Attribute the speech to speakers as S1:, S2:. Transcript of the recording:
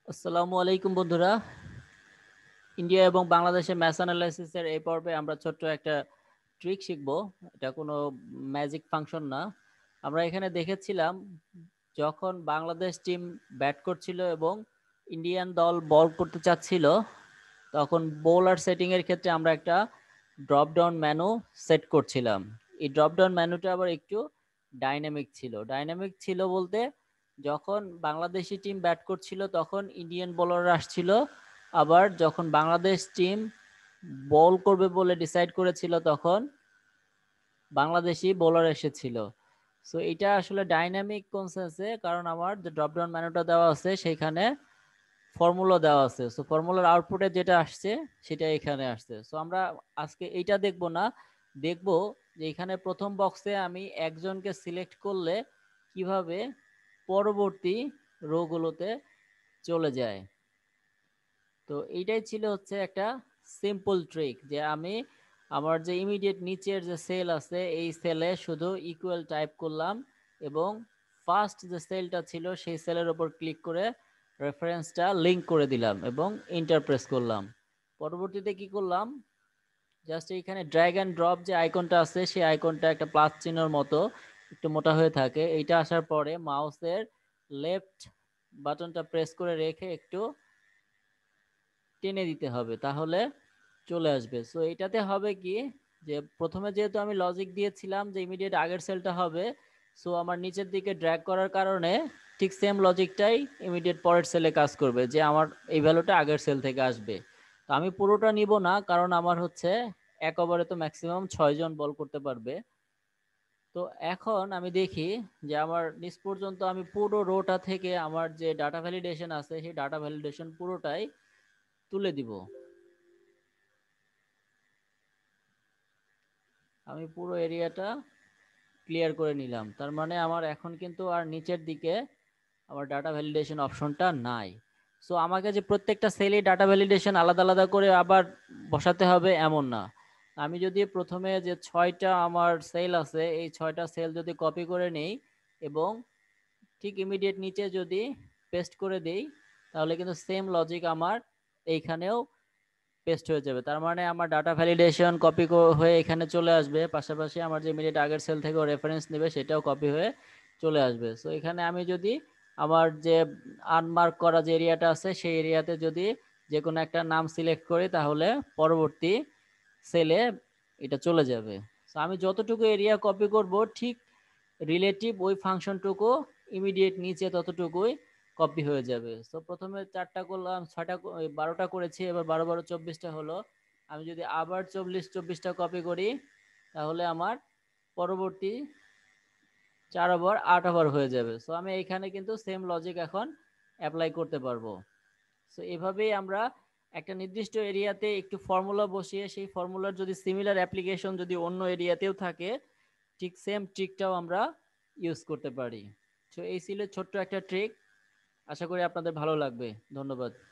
S1: আসসালামু আলাইকুম বন্ধুরা। ইন্ডিয়া এবং বাংলাদেশের ম্যাথ অ্যানালাইসিসের এই পর্বে আমরা ছোট্ট একটা ট্রিক শিখব। এটা কোনো ম্যাজিক ফাংশন না। আমরা এখানে দেখেছিলাম যখন বাংলাদেশ টিম ব্যাট করছিল এবং ইন্ডিয়ান দল বল করতে চাচ্ছিল, তখন বোলার সেটিংয়ের ক্ষেত্রে আমরা একটা ড্রপ ডাউন মেনু সেট করছিলাম। এই ড্রপ ডাউন মেনুটা আবার একটু ডাইনামিক ছিল বলতে, যখন বাংলাদেশি টিম ব্যাট করছিল তখন ইন্ডিয়ান বোলাররা আসছিল, আবার যখন বাংলাদেশ টিম বল করবে বলে ডিসাইড করেছিল তখন বাংলাদেশি বোলার এসেছিল। সো এটা আসলে ডাইনামিক কনসেন্সে, কারণ আমার যে ড্রপ ডাউন মেনুটা দেওয়া আছে সেখানে ফর্মুলা দেওয়া আছে। সো ফর্মুলার আউটপুটে যেটা আসছে সেটা এখানে আসছে। সো আমরা আজকে এইটা দেখব না, দেখব যে এখানে প্রথম বক্সে আমি একজনকে সিলেক্ট করলে কিভাবে পরবর্তী রোগুলোতে চলে যায়। তো এইটাই ছিল হচ্ছে একটা সিম্পল ট্রিক, যে আমি আমার যে ইমিডিয়েট নিচের যে সেল আছে এই সেলে শুধু ইকুয়াল টাইপ করলাম এবং ফার্স্ট যে সেলটা ছিল সেই সেলের উপর ক্লিক করে রেফারেন্সটা লিংক করে দিলাম এবং এন্টার প্রেস করলাম। পরবর্তীতে কি করলাম, জাস্ট এইখানে ড্র্যাগ অ্যান্ড ড্রপ যে আইকনটা আছে সেই আইকনটা একটা প্লাস চিহ্নর মতো একটু মোটা হয়ে থাকে, এইটা আসার পরে মাউসের লেফট বাটনটা প্রেস করে রেখে একটু টেনে দিতে হবে, তাহলে চলে আসবে। সো এটাতে হবে কি, যে প্রথমে যেহেতু আমি লজিক দিয়েছিলাম যে ইমিডিয়েট আগের সেলটা হবে, সো আমার নিচের দিকে ড্র্যাগ করার কারণে ঠিক সেম লজিকটাই ইমিডিয়েট পরের সেলে কাজ করবে, যে আমার এই ভ্যালুটা আগের সেল থেকে আসবে। তো আমি পুরোটা নিব না, কারণ আমার হচ্ছে এক ওভারে তো ম্যাক্সিমাম 6 জন বল করতে পারবে। তো এখন আমি দেখি যে আমার নিচ পর্যন্ত আমি পুরো রোটা থেকে আমার যে ডাটা ভ্যালিডেশন আছে সেই ডাটা ভ্যালিডেশন পুরোটাই তুলে দিব। আমি পুরো এরিয়াটা ক্লিয়ার করে নিলাম, তার মানে আমার এখন কিন্তু আর নিচের দিকে আমার ডাটা ভ্যালিডেশন অপশনটা নাই। সো আমাকে যে প্রত্যেকটা সেলে ডাটা ভ্যালিডেশন আলাদা আলাদা করে আবার বসাতে হবে এমন না। আমি যদি প্রথমে যে 6টা আমার সেল আছে এই 6টা সেল যদি কপি করে নেই এবং ঠিক ইমিডিয়েট নিচে যদি পেস্ট করে দেই, তাহলে কিন্তু সেম লজিক আমার এইখানেও পেস্ট হয়ে যাবে। তার মানে আমার ডাটা ভ্যালিডেশন কপি হয়ে এখানে চলে আসবে, পাশাপাশি আমার যে ইমিডিয়েট আগের সেল থেকে রেফারেন্স নেবে সেটাও কপি হয়ে চলে আসবে। সো এখানে আমি যদি আমার যে আনমার্ক করা যে এরিয়াটা আছে সেই এরিয়াতে যদি যে কোনো একটা নাম সিলেক্ট করি, তাহলে পরবর্তী সেলে এটা চলে যাবে। সো আমি যতটুকু এরিয়া কপি করব ঠিক রিলেটিভ ওই ফাংশনটুকু ইমিডিয়েট নিচে ততটুকুই কপি হয়ে যাবে। সো প্রথমে 4টা করলাম, 6টা 12টা করেছি, এবার 12 12 24টা হলো। আমি যদি আবার 40 24টা কপি করি, তাহলে আমার পরবর্তী 4 ওভার 8 ওভার হয়ে যাবে। সো আমি এইখানে কিন্তু সেম লজিক এখন অ্যাপ্লাই করতে পারবো। সো এভাবেই আমরা একটা নির্দিষ্ট এরিয়াতে একটু ফর্মুলা বসিয়ে সেই ফর্মুলার যদি সিমিলার অ্যাপ্লিকেশন যদি অন্য এরিয়াতেও থাকে, ঠিক সেম ট্রিকটাও আমরা ইউজ করতে পারি। সো এই ছিল ছোট্ট একটা ট্রিক, আশা করি আপনাদের ভালো লাগবে। ধন্যবাদ।